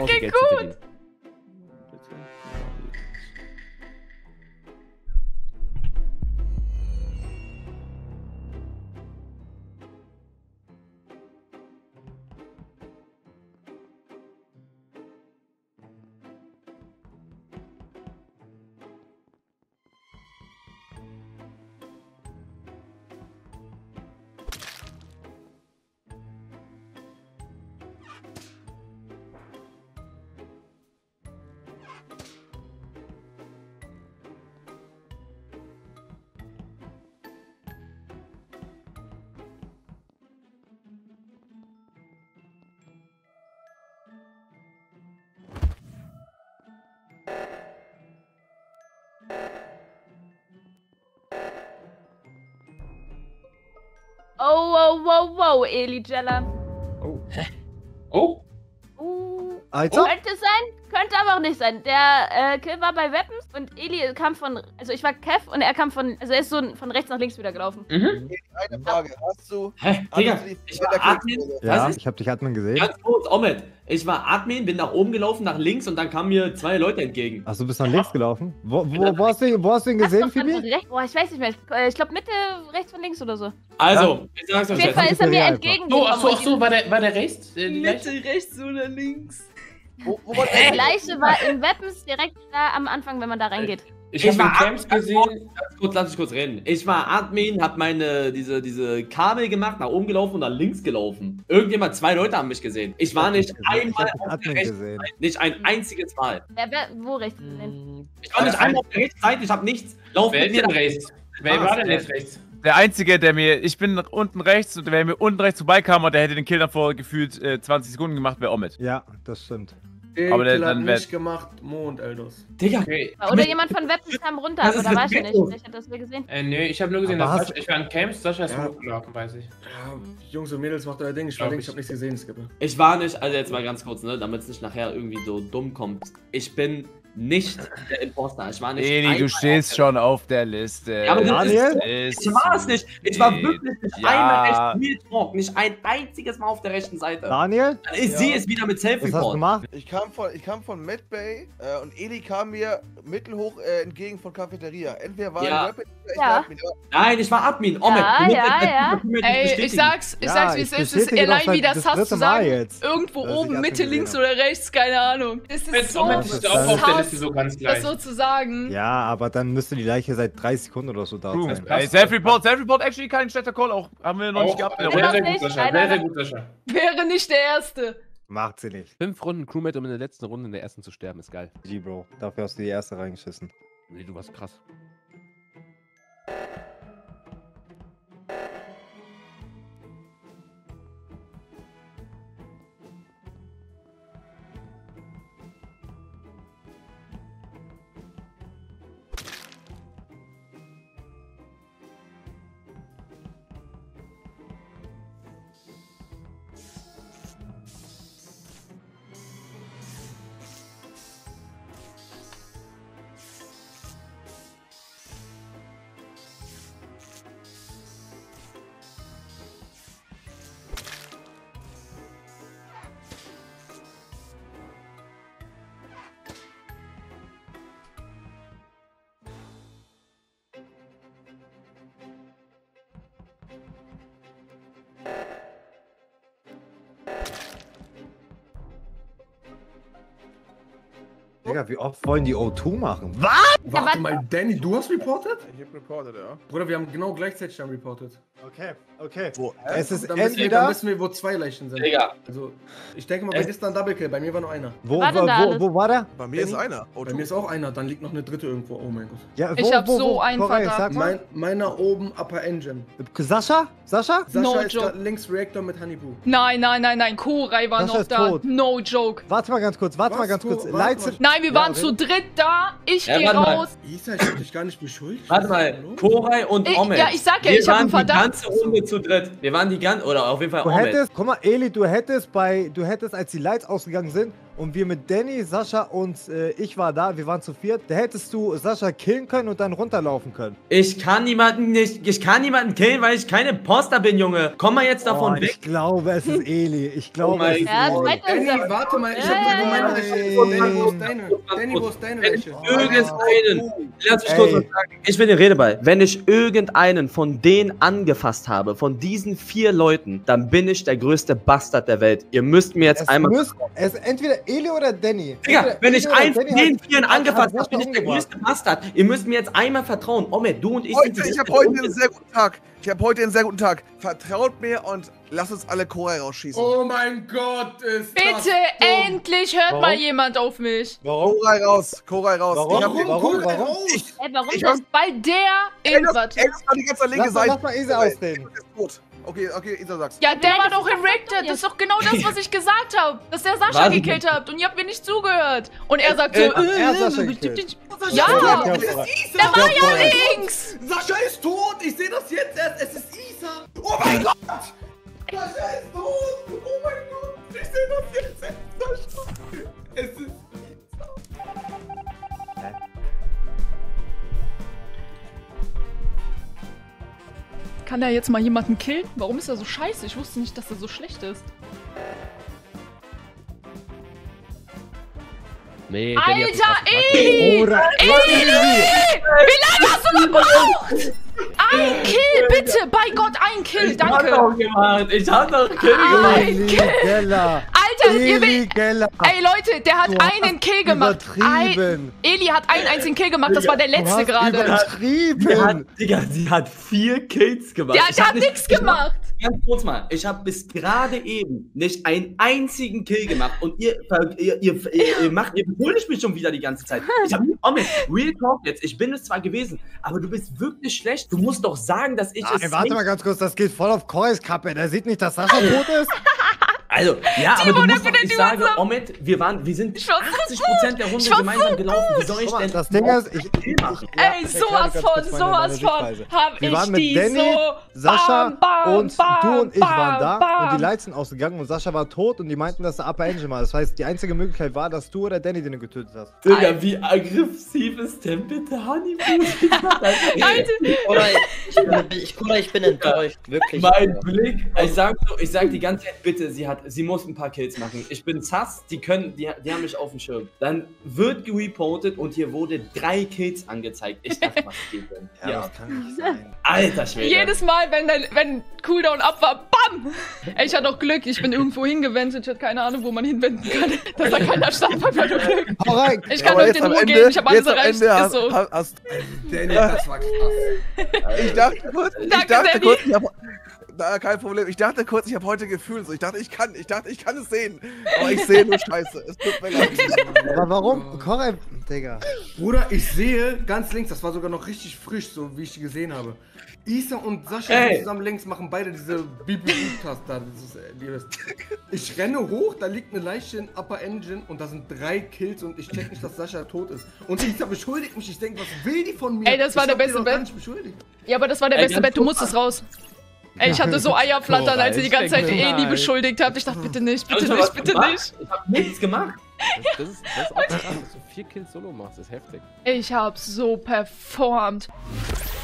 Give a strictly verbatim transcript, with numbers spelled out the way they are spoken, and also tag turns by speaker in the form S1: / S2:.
S1: Okay, gut. Oh, wow, wow, wow, Eli Jella.
S2: Oh. Hä? Oh?
S3: Uh,
S4: Alter?
S3: Könnte sein, könnte aber auch nicht sein. Der äh, Kill war bei Weapons und Eli kam von, also ich war Kev und er kam von, also er ist so von rechts nach links wieder gelaufen.
S2: Mhm.
S5: Eine Frage, hast du...
S2: Hä? Digga,
S5: ich
S2: war Admin.
S4: Ja,
S2: Was ist?
S4: ich hab dich Admin gesehen.
S1: Ganz kurz, Omet. Ich war Admin, bin nach oben gelaufen, nach links und dann kamen mir zwei Leute entgegen.
S4: Ach, du bist nach links gelaufen? Wo, wo, wo, hast, du, wo hast du ihn
S3: Hast
S4: gesehen,
S3: du von
S4: Phoebe?
S3: rechts? Boah, ich weiß nicht mehr. Ich glaube Mitte, rechts von links oder so.
S1: Also, ich sag's
S3: Auf
S1: euch
S3: jeden Fall
S1: jetzt.
S3: ist er mir
S4: einfach.
S3: entgegengekommen.
S2: Oh, achso, ach so, war der, war der rechts? Äh, die
S6: Mitte,
S2: Leiche?
S6: rechts oder links?
S5: Wo, wo war
S3: Die Leiche war in Weapons direkt da am Anfang, wenn man da reingeht.
S2: Ich
S1: Ich
S2: hab
S1: war
S2: den Camps
S1: Ganz
S2: gesehen.
S1: Ganz kurz, lass mich kurz reden. Ich war Admin, hab meine, diese, diese Kabel gemacht, nach oben gelaufen und nach links gelaufen. Irgendjemand, zwei Leute haben mich gesehen. Ich war nicht
S4: Ich hab
S1: einmal
S4: dich
S1: auf der
S4: Admin
S1: rechten
S4: gesehen.
S1: Seite. Nicht ein einziges Mal.
S3: Wer, wer, wo rechts gesehen?
S1: Ich war nicht einmal auf der rechten Seite, ich hab nichts. Lauf
S2: Wer
S1: mit
S2: ist
S1: mir
S2: denn
S1: nach
S2: rechts? Wer
S1: Ah,
S2: war denn
S1: äh,
S2: jetzt rechts?
S7: Der Einzige, der mir, ich bin unten rechts und wer mir unten rechts vorbeikam und der hätte den Kill dann vor gefühlt äh, zwanzig Sekunden gemacht, wäre Omid.
S4: Ja, das stimmt.
S8: Den
S7: Aber der-
S8: Kill hat
S7: dann wär-
S8: nicht gemacht, Mo und Eldos.
S1: Digga,
S2: Okay.
S3: Oder jemand von Weapons kam runter,
S1: Das
S3: aber
S1: ist
S3: da war ich
S1: respektlos.
S3: nicht. Vielleicht hat das wer gesehen.
S2: Äh, nee, ich habe nur gesehen,
S4: Aber
S2: dass
S4: hast-
S2: Sascha, ich war in Camps, Sascha ist
S8: Ja.
S2: hochgelaufen, weiß ich.
S8: Ja, Jungs und Mädels, macht euer Ding. Ich war
S2: Glaub
S8: Ding,
S2: ich.
S8: ich hab nichts gesehen, Skipper.
S1: ich war nicht, also jetzt mal ganz kurz, ne, damit es nicht nachher irgendwie so dumm kommt. Ich bin nicht der Imposter. Ich war nicht.
S7: Eli,
S1: einmal
S7: du
S1: auf
S7: stehst
S1: der-
S7: schon auf der Liste.
S1: Ja, aber das
S4: Daniel?
S1: Ich war es nicht. Ich war wirklich nicht
S7: Ja.
S1: einmal echt Real Talk. Nicht ein einziges Mal auf der rechten Seite.
S4: Daniel,
S1: Ich
S5: Ja.
S1: sehe es wieder mit
S4: was hast du
S1: Self-Report.
S4: gemacht?
S5: Ich kam von, ich kam von Medbay äh, und Eli kam mir mittelhoch äh, entgegen von Cafeteria. Entweder war
S1: Ja.
S5: er Weapon oder ich
S3: Ja.
S5: war Admin.
S1: Nein, ich war Admin. Omet,
S3: Ja,
S1: du musst
S3: ja,
S1: jetzt- du
S3: ja.
S1: musst jetzt
S6: Ey, ich
S1: bestätigen.
S6: sag's, ich
S4: Ja,
S6: sag's wie
S4: ich
S6: es ist. Es ist
S4: bestätige doch
S6: allein wie
S4: seit-
S6: das
S4: das
S6: Hass zu
S4: dritte Mal
S6: sagen.
S4: jetzt,
S6: Irgendwo
S4: dass ich
S6: oben,
S4: Admin
S6: Mitte,
S4: gesehen
S6: links
S4: hab.
S6: oder rechts, keine Ahnung. Es
S2: Mit
S6: ist so
S2: Omid
S4: das
S2: bist
S4: ist
S2: du auch auf der
S6: Hass,
S2: Liste so ganz
S6: das
S2: gleich.
S6: so zu sagen.
S4: Ja, aber dann müsste die Leiche seit dreißig Sekunden oder so da
S7: True.
S4: sein.
S7: Ey, Self-Report, Self-Report, actually kein schlechter Call auch. Haben wir noch nicht
S2: Auch,
S7: gehabt.
S2: sehr,
S3: Immer
S2: sehr
S3: noch
S2: gut,
S3: nicht,
S2: Sascha.
S3: leider
S2: Sehr, sehr
S3: noch.
S2: gut, Sascha.
S6: Wäre nicht der Erste.
S4: Macht sie nicht.
S9: Fünf Runden Crewmate, um in der letzten Runde in der ersten zu sterben, ist geil.
S4: G, Bro. Dafür hast du die erste reingeschissen.
S9: Nee, du warst krass.
S4: Digga, wie oft wollen die O zwei machen? Was?
S8: Warte
S3: warte.
S8: mal, Danny, du hast reported?
S5: Ich hab reported, ja.
S8: Bruder, wir haben genau gleichzeitig dann reported.
S4: Okay, okay.
S5: Wo?
S4: Es ist
S8: Dann wissen, wir, dann
S4: entweder...
S8: wissen wir, wo zwei Leichen sind.
S1: Digga.
S8: Also, ich denke mal, bei dir ist da ein Double Kill. Bei mir war nur einer.
S4: Wo,
S3: War denn
S4: wo,
S3: da
S4: wo,
S3: alles?
S4: wo war der?
S5: Bei mir ist
S8: Danny?
S5: einer.
S8: Bei mir ist auch einer, dann liegt noch eine dritte irgendwo. Oh mein Gott.
S4: Ja,
S6: Ich hab so einen
S4: Koray,
S6: Verdacht.
S4: sag mal.
S8: Mein, meiner oben Upper Engine.
S4: Sascha? Sascha?
S8: Sascha
S6: No
S8: ist
S6: joke.
S8: grad links Reactor mit Honeyboo.
S6: Nein, nein, nein, nein. Koray war
S4: Sascha
S6: noch
S4: ist
S6: da.
S4: tot.
S6: No joke.
S4: Warte mal ganz kurz, warte
S8: Was?
S4: mal ganz
S8: Du-
S4: kurz.
S8: warte
S4: Lights
S8: mal.
S4: sind-
S6: Nein, wir
S4: Ja,
S6: waren
S4: okay.
S6: zu dritt da. Ich
S1: Ja,
S6: geh
S1: warte mal.
S6: raus.
S8: Isa, ich hab dich gar nicht beschuldigt.
S1: Warte mal,
S8: Hallo?
S1: Koray und
S6: Ich-
S1: Omet.
S6: ja, ich sag ja,
S1: wir
S6: ich hab
S1: waren
S6: einen Verdacht.
S1: die ganze Runde zu dritt. Wir waren die ganze, oder auf jeden Fall
S4: Du
S1: Omet.
S4: hättest, guck mal, Eli, du hättest bei, du hättest, als die Lights ausgegangen sind, und wir mit Danny, Sascha und äh, ich war da, wir waren zu viert, da hättest du Sascha killen können und dann runterlaufen können.
S1: Ich kann niemanden nicht, ich kann niemanden killen, weil ich keine Imposter bin, Junge. Komm mal jetzt davon
S4: Oh,
S1: weg.
S4: ich glaube, es ist Eli. Ich glaube,
S1: Oh mein
S4: es ist
S3: Ja,
S4: Eli.
S3: zweiter
S8: Danny,
S3: Sache.
S8: warte mal, ich
S3: Ja,
S8: hab
S3: ja,
S8: dir meine
S4: ja.
S8: Leiche. Danny, wo ist deine? Danny, wo ist deine
S1: Wenn
S8: Leiche?
S1: ich irgendeinen, lass mich kurz
S4: Ey.
S1: was sagen. Ich bin den Redeball. Wenn ich irgendeinen von denen angefasst habe, von diesen vier Leuten, dann bin ich der größte Bastard der Welt. Ihr müsst mir jetzt
S4: Es
S1: einmal...
S4: muss, es ist entweder Eli oder Danny.
S1: Digga,
S4: Entweder
S1: wenn
S4: Eli
S1: ich
S4: oder
S1: einen von
S4: Danny
S1: den
S4: hat-
S1: Vieren
S4: hat
S1: angefasst habe,
S4: Sascha
S1: bin ich der
S4: umgebracht.
S1: größte Bastard. Ihr müsst mir jetzt einmal vertrauen. Omet, du und ich sind
S5: Heute,
S1: die
S5: ich habe
S1: größten
S5: heute einen sehr guten Tag. Ich habe heute einen sehr guten Tag. Vertraut mir und lasst uns alle Korai rausschießen.
S8: Oh mein Gott, ist das
S6: Bitte,
S8: dumm.
S6: endlich hört
S4: Warum?
S6: mal jemand auf mich.
S4: Warum?
S5: Korai raus, Korai raus.
S4: Warum?
S5: Ich hab den,
S4: Warum?
S8: Korai
S4: Warum?
S8: raus?
S5: Ich,
S3: Ey, warum
S5: Ich
S3: das?
S6: Weil der
S5: ey, das,
S6: irgendwas.
S5: ey, das war die ganze linke
S4: Lass mal,
S5: Seite.
S4: lass mal Isa ausreden.
S5: ist tot. Okay, okay, Isa sag's.
S6: Ja, der
S3: Nein,
S6: war
S3: das
S6: doch
S3: ist doch
S6: erected. Das ist doch genau das, was ich gesagt habe. Dass der Sascha
S1: Warte.
S6: gekillt habt und ihr habt mir nicht zugehört. Und er sagt so,
S1: äh,
S4: hat er
S6: äh,
S4: Sascha
S6: äh,
S4: gekillt?
S6: Ja,
S4: Ja,
S8: Es ist Isa!
S6: der war ja links.
S8: Sascha ist tot! Ich sehe das jetzt erst! Es ist Isa! Oh mein Gott! Sascha ist tot! Oh mein Gott! Ich sehe das jetzt erst! Sascha! Es ist
S6: Kann er jetzt mal jemanden killen? Warum ist er so scheiße? Ich wusste nicht, dass er so schlecht ist.
S9: Nee, Danny hat
S6: Alter,
S9: einen krassen Tag.
S6: Eli!
S4: Oder
S6: Eli! Wie lange hast du gebraucht? Ein Kill, bitte! Bei Gott, ein Kill,
S1: Ich hab
S6: danke!
S1: doch gemacht. Ich hab doch Kill gemacht.
S6: Ein
S4: Eli
S6: Kill!
S4: Geller.
S6: Alter, ihr
S4: Eli
S6: will...
S4: Geller.
S6: Ey Leute, der hat
S4: Du
S6: einen
S4: hast
S6: Kill gemacht. Ein,
S4: Übertrieben.
S6: Eli hat einen einzigen Kill gemacht, das war der
S4: Du
S6: letzte
S4: hast
S6: gerade.
S1: Die
S4: Übertrieben.
S1: hat, Digga, sie hat vier Kills gemacht.
S6: Der,
S1: Ich
S6: der
S1: hab
S6: hat
S1: nicht-
S6: nichts
S1: ich hab-
S6: gemacht.
S1: Ganz kurz mal, ich habe bis gerade eben nicht einen einzigen Kill gemacht und ihr, ihr, ihr, ihr, ihr macht, ihr beschuldigt mich schon wieder die ganze Zeit. Ich habe oh man, Real Talk jetzt, ich bin es zwar gewesen, aber du bist wirklich schlecht. Du musst doch sagen, dass ich
S4: Nein,
S1: es
S4: warte
S1: nicht-
S4: mal ganz kurz, das geht voll auf Korais Kappe. Der sieht nicht, dass Sascha tot ist.
S1: Also, ja,
S6: Timo,
S1: aber du
S6: der
S1: musst doch,
S6: findet
S1: ich
S6: die
S1: sage,
S6: WhatsApp.
S1: Omid, wir waren, wir sind
S6: Ich war so
S1: achtzig Prozent der Runde
S6: Ich war
S1: gemeinsam
S6: so
S1: gelaufen. Wie soll ich
S4: Guck mal,
S1: denn
S4: das Ding ist, ich, ich, ich ja,
S6: Ey,
S4: ich erkläre
S6: sowas
S4: ganz
S6: von,
S4: kurz meine-
S6: sowas
S4: meine
S6: von
S4: Sichtweise.
S6: hab
S4: Wir
S6: ich
S4: waren mit
S6: die
S4: Danny,
S6: so
S4: Sascha
S6: bam, bam,
S4: und
S6: bam,
S4: du und ich waren da
S6: bam,
S4: und die Lights sind ausgegangen und Sascha war tot und die meinten, dass der Upper Engine war. Das heißt, die einzige Möglichkeit war, dass du oder Danny den getötet hast.
S1: Digga, wie aggressiv ist denn bitte Honeymoon?
S10: Oder ich, bin- ich, Bruder, ich bin enttäuscht, wirklich.
S1: Mein Blick, ich sag so, ich sag die ganze Zeit, bitte, sie hat, sie muss ein paar Kills machen. Ich bin sass, die können, die, die haben mich auf dem Schirm. Dann wird gereportet und hier wurde drei Kills angezeigt. Ich dachte, was geht denn?
S4: Ja,
S1: Ja,
S4: das kann nicht sein.
S1: alter Schwede.
S6: Jedes Mal, wenn, dein, wenn Cooldown ab war, bam! Ey, ich hatte auch Glück, ich bin irgendwo hingewendet, ich hatte keine Ahnung, wo man hinwenden kann. Dass da keiner stand, hab ich hatte Glück.
S4: Hau rein!
S6: Ich kann
S5: Aber
S6: euch
S5: jetzt
S6: den
S5: am
S6: Ruhe
S5: Ende,
S6: geben, ich hab alles
S5: jetzt am
S6: erreicht.
S5: Ende
S6: Ist
S5: hast,
S6: so.
S5: hast, hast,
S8: Danny, das war krass.
S5: ich dachte kurz, ich
S6: Danke,
S5: dachte
S6: Danny.
S5: kurz, ich hab, na, kein Problem. Ich dachte kurz, ich habe heute Gefühl. So, ich dachte, ich kann, ich dachte, ich kann es sehen. Aber ich sehe nur Scheiße. Es tut mir leid.
S4: Aber warum? Koray, Digga.
S8: Bruder, ich sehe ganz links, das war sogar noch richtig frisch, so wie ich die gesehen habe. Isa und Sascha
S1: Ey.
S8: zusammen links machen beide diese Bibi-Taste da. Das ist, äh, die ist- Ich renne hoch, da liegt eine Leiche in Upper Engine und da sind drei Kills und ich check nicht, dass Sascha tot ist. Und Isa beschuldigt mich, ich denke, was will die von mir?
S6: Ey, das war
S8: ich
S6: der
S8: hab die
S6: beste
S8: doch gar
S6: Bet.
S8: nicht beschuldigt.
S6: Ja, aber das war der
S1: Ey,
S6: beste
S1: ganz
S6: Bet, du
S1: kurz
S6: musstest raus. Ey, ich hatte so Eierflattern, als ihr die ganze Zeit die Eli beschuldigt habt. Ich dachte, bitte nicht,
S1: Hab ich
S6: bitte
S1: noch
S6: nicht,
S1: was
S6: bitte
S1: gemacht?
S6: nicht.
S1: Ich hab nichts gemacht.
S9: Das, das, ist, das ist auch krass, dass du vier Kills solo machst. Das ist heftig.
S6: Ich hab so performt.